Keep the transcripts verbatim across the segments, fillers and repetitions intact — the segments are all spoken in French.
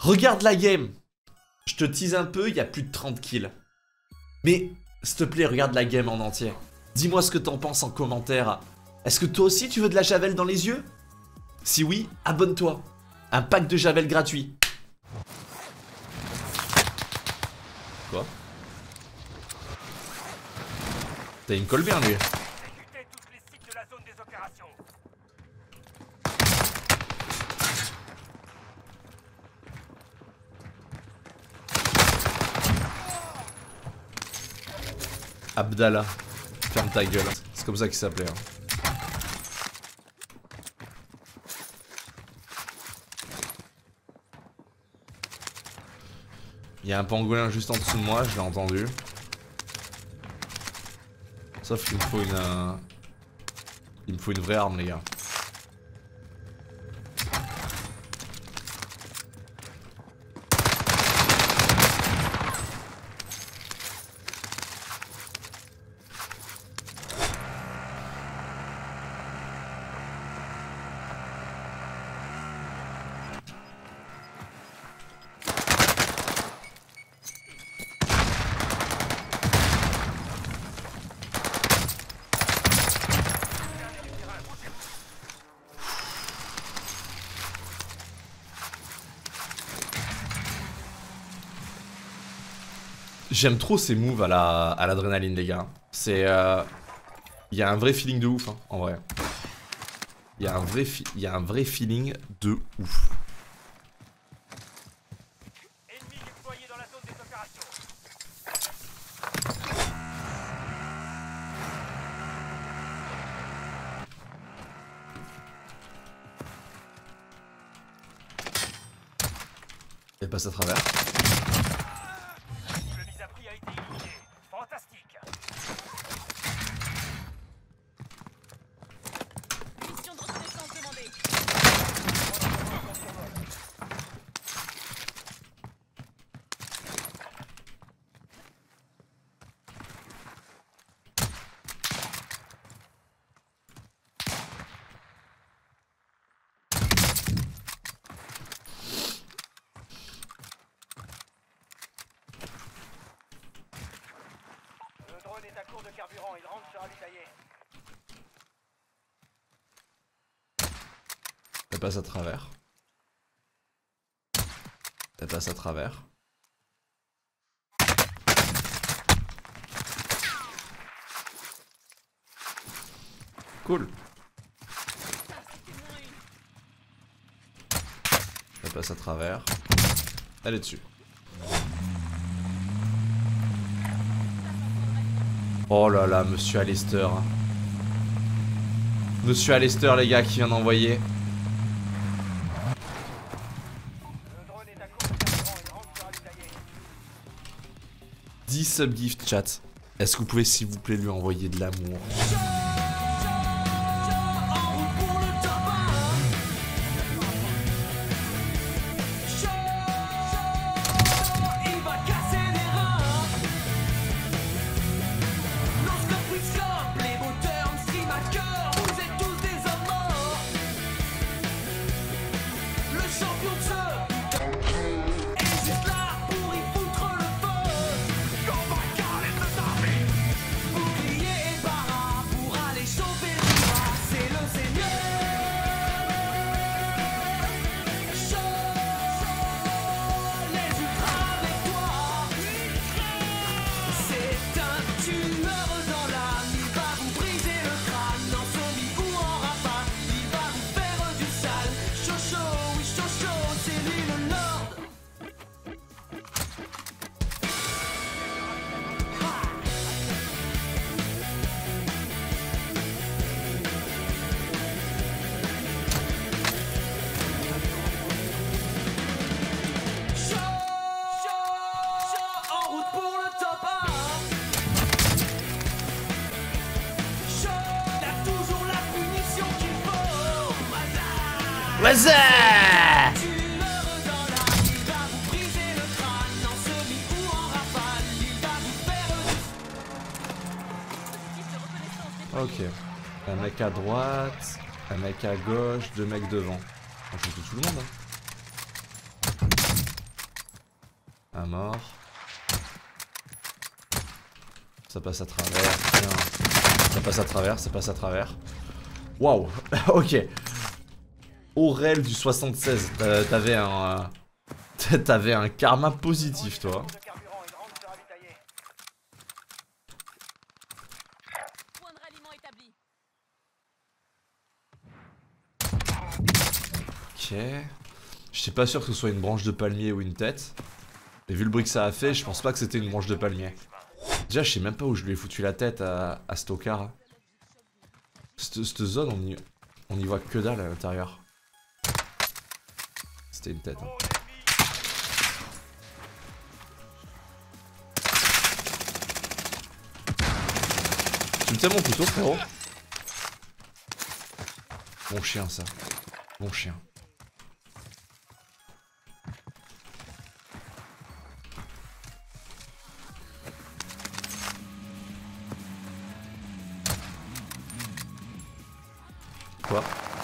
Regarde la game. Je te tease un peu, il y a plus de trente kills. Mais, s'il te plaît, regarde la game en entier. Dis-moi ce que t'en penses en commentaire. Est-ce que toi aussi tu veux de la javel dans les yeux? Si oui, abonne-toi. Un pack de javel gratuit. Quoi? T'as une colle bien lui. Abdallah, ferme ta gueule. C'est comme ça qu'il s'appelait. Hein. Il y a un pangolin juste en dessous de moi, je l'ai entendu. Sauf qu'il me faut une... Euh... Il me faut une vraie arme les gars. J'aime trop ces moves à la à l'adrénaline les gars. C'est euh... il y a un vrai feeling de ouf hein, en vrai. Il y a un vrai fi... il y a un vrai feeling de ouf. Ennemi déployé dans la zone des opérations. Elle passe à travers. Est à court de carburant, il rentre sur ravitailler. Elle passe à travers. Elle passe à travers. Cool. Elle passe à travers. Elle est dessus. Oh là là, Monsieur Alester. Monsieur Alester, les gars, qui vient d'envoyer. dix subgift chat. Est-ce que vous pouvez s'il vous plaît lui envoyer de l'amour? Vas-y! Ok. Un mec à droite, un mec à gauche, deux mecs devant. On peut tout le monde. Hein. Un mort. Ça passe à travers. Tiens. Ça passe à travers, ça passe à travers. Waouh. Ok. Aurel du soixante-seize. T'avais un... Euh, T'avais un karma positif, toi. Ok. J'étais pas sûr que ce soit une branche de palmier ou une tête. Mais vu le bruit que ça a fait, je pense pas que c'était une branche de palmier. Déjà, je sais même pas où je lui ai foutu la tête à, à Stokar. Cette, cette zone, on y, on y voit que dalle à l'intérieur. C'était une tête. Hein. Tu me tiens mon couteau, frérot? Bon chien, ça. Bon chien. Quoi?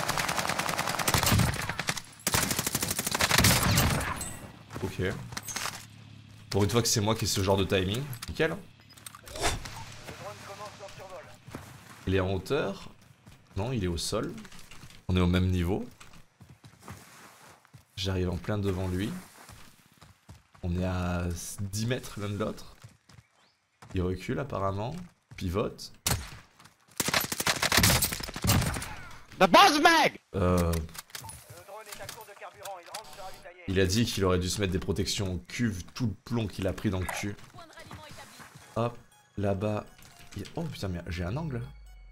Ok. Pour une fois que c'est moi qui ai ce genre de timing. Nickel. Il est en hauteur. Non, il est au sol. On est au même niveau. J'arrive en plein devant lui. On est à dix mètres l'un de l'autre. Il recule apparemment. Pivote. The boss mag! Euh... Il a dit qu'il aurait dû se mettre des protections au cul vu tout le plomb qu'il a pris dans le cul. Hop, là-bas. Il... Oh putain, mais j'ai un angle.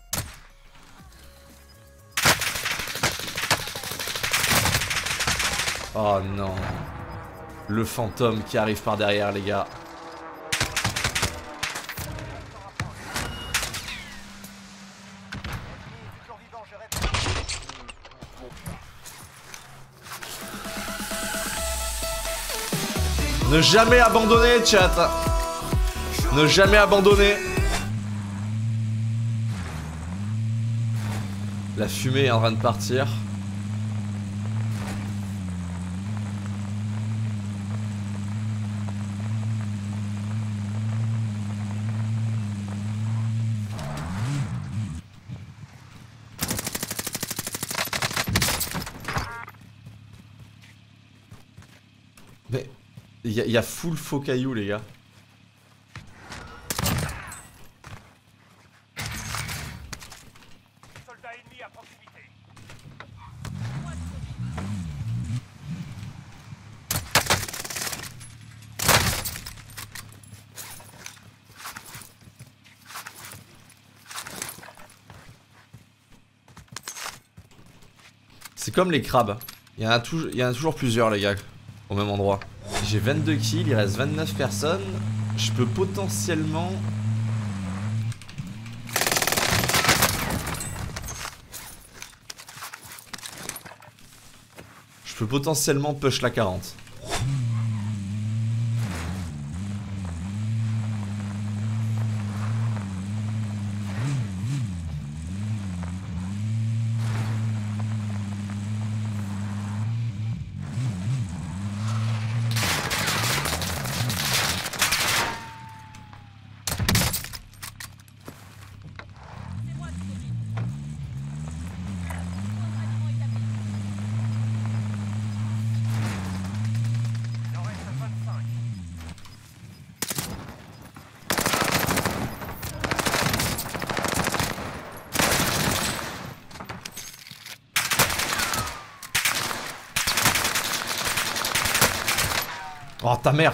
Oh non. Le fantôme qui arrive par derrière, les gars. Ne jamais abandonner, chat. Ne jamais abandonner. La fumée est en train de partir. Mais il y, y a full faux cailloux, les gars. Soldat ennemi à proximité. C'est comme les crabes. Il y, en a toujours, il y en a toujours plusieurs, les gars, au même endroit. J'ai vingt-deux kills, il reste vingt-neuf personnes. Je peux potentiellement... Je peux potentiellement push la quarante. Oh ta mère.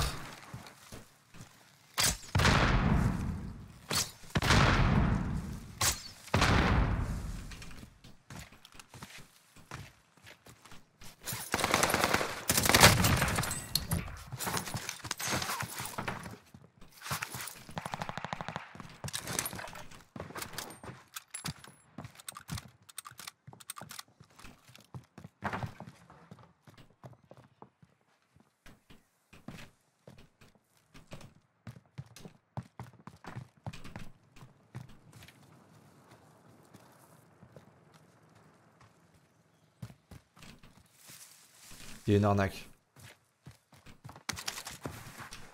Il y a une arnaque.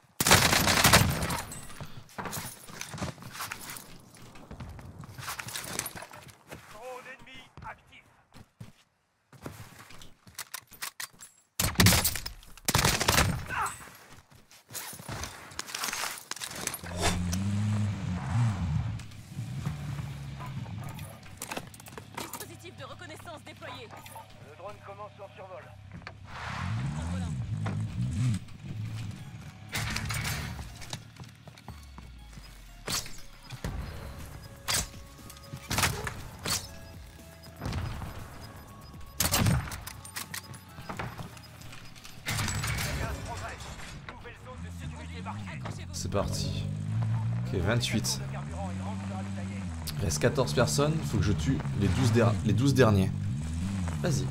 c'est parti. Ok, vingt-huit. Il reste quatorze personnes, il faut que je tue les douze, der les douze derniers. Vas-y.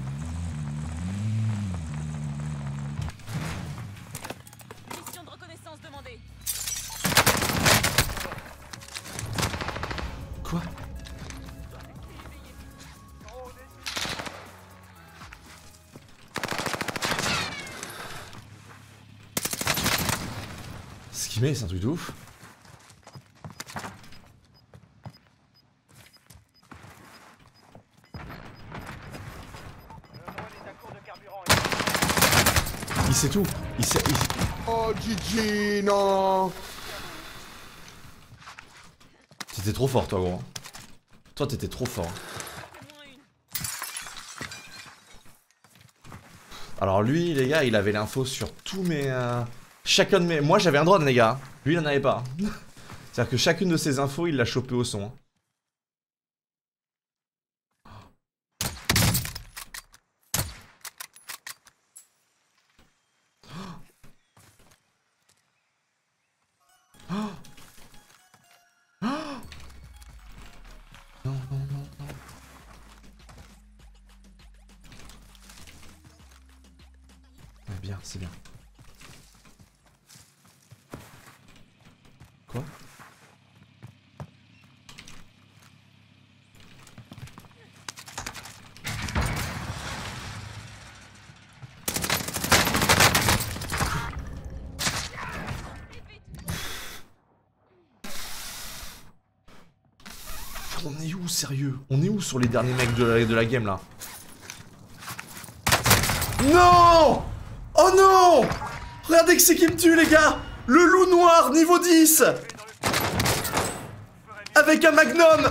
Mission de reconnaissance demandée. Quoi? Ce qu'il met, c'est un truc de ouf. Il sait tout. Il sait. Il... Oh, Gigi, non. T'étais trop fort, toi, gros. Toi, t'étais trop fort. Alors, lui, les gars, il avait l'info sur tous mes. Euh... Chacun de mes. Moi, j'avais un drone, les gars. Lui, il en avait pas. C'est-à-dire que chacune de ses infos, il l'a chopé au son. Non, non, non, non. Ouais, bien, c'est bien. Quoi? On est où, sérieux? On est où sur les derniers mecs de la, de la game, là? Non! Oh non! Regardez que c'est qui me tue, les gars! Le loup noir, niveau dix! Avec un magnum!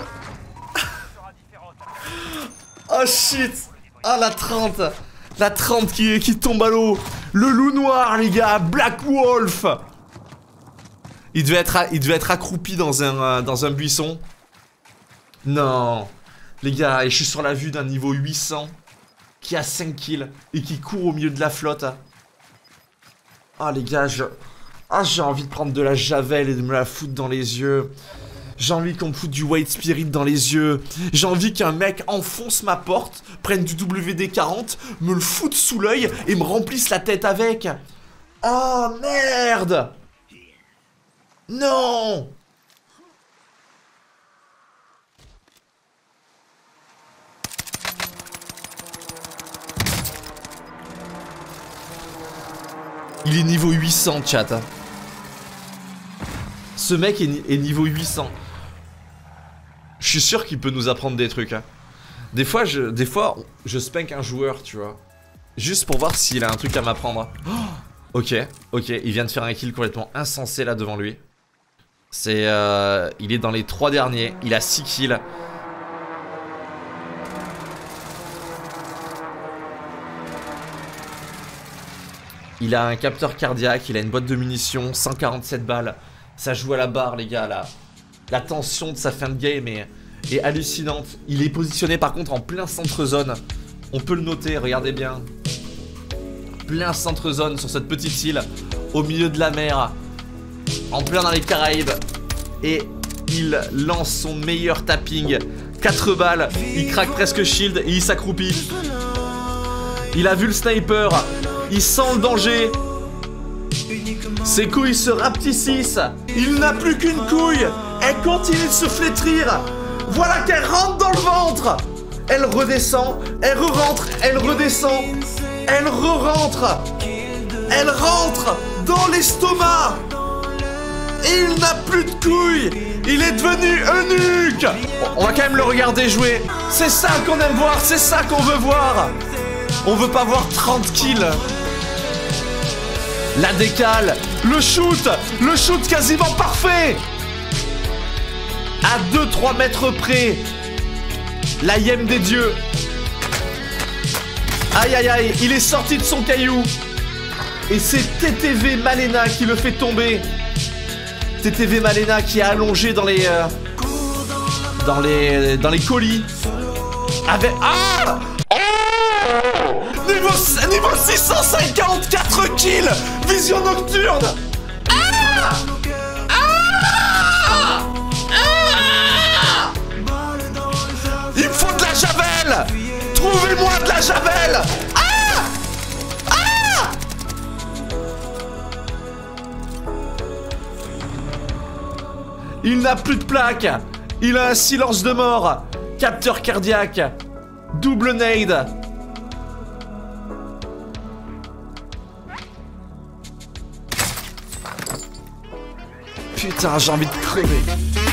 Oh shit! Ah, la trente! La trente qui, qui tombe à l'eau! Le loup noir, les gars! Black Wolf! Il devait être, il devait être accroupi dans un, dans un buisson. Non, les gars, et je suis sur la vue d'un niveau huit cents qui a cinq kills et qui court au milieu de la flotte. Ah, les gars, je... ah, j'ai envie de prendre de la javel et de me la foutre dans les yeux. J'ai envie qu'on me foute du white spirit dans les yeux. J'ai envie qu'un mec enfonce ma porte, prenne du W D quarante, me le foute sous l'œil et me remplisse la tête avec. Oh, merde! Non! Il est niveau huit cents, chat. Ce mec est, ni est niveau huit cents. Je suis sûr qu'il peut nous apprendre des trucs. Hein. Des fois, je, des fois, je spank un joueur, tu vois. Juste pour voir s'il a un truc à m'apprendre. Oh, ok, ok. Il vient de faire un kill complètement insensé là devant lui. C'est, euh, il est dans les trois derniers. Il a six kills. Il a un capteur cardiaque, il a une boîte de munitions, cent quarante-sept balles. Ça joue à la barre, les gars, là. La tension de sa fin de game est, est hallucinante. Il est positionné, par contre, en plein centre-zone. On peut le noter, regardez bien. Plein centre-zone sur cette petite île, au milieu de la mer, en plein dans les Caraïbes. Et il lance son meilleur tapping. quatre balles, il craque presque shield et il s'accroupit. Il a vu le sniper. Il sent le danger. Ses couilles se rapetissent. Il n'a plus qu'une couille. Elle continue de se flétrir. Voilà qu'elle rentre dans le ventre. Elle redescend. Elle re-rentre. Elle redescend. Elle re-rentre. Elle rentre dans l'estomac. Et il n'a plus de couilles. Il est devenu eunuque. On va quand même le regarder jouer. C'est ça qu'on aime voir. C'est ça qu'on veut voir. On veut pas voir trente kills. La décale, le shoot, le shoot quasiment parfait. À deux trois mètres près. La yème des dieux. Aïe aïe aïe, il est sorti de son caillou. Et c'est T T V Malena qui le fait tomber. T T V Malena qui est allongé dans les... Euh, dans les... Dans les colis. Avec... Ah! Niveau, niveau six cent cinquante, quatre kills. Vision nocturne. Ah! la javel. Ah Ah Il n'a plus de plaque. Il a un silence de mort. Capteur cardiaque. Double nade. Putain, j'ai envie de crever.